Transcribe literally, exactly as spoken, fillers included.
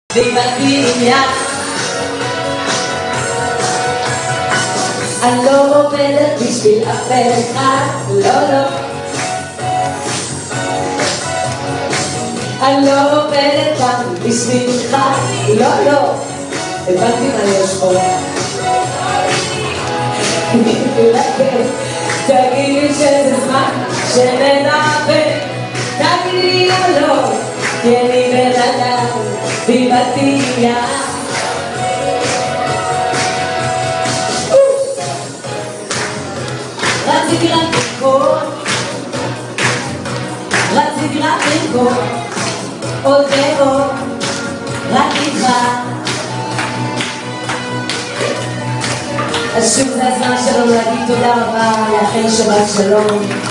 דיברתי עם יד, אני לא עובדת בשביל אף אחד, לא לא. אני לא עובדת כאן בשבילך, לא לא. הבנתי מה יש פה. תגידי שזה זמן שנדבר, תגידי או לא, כי אני בן אדם דיברתי יד. רציתי רק לקרוא, רציתי רק לקרוא עוד ועוד, רק איתך. אז שוב זה הזמן שלנו להגיד תודה רבה, לאחל שבת שלום.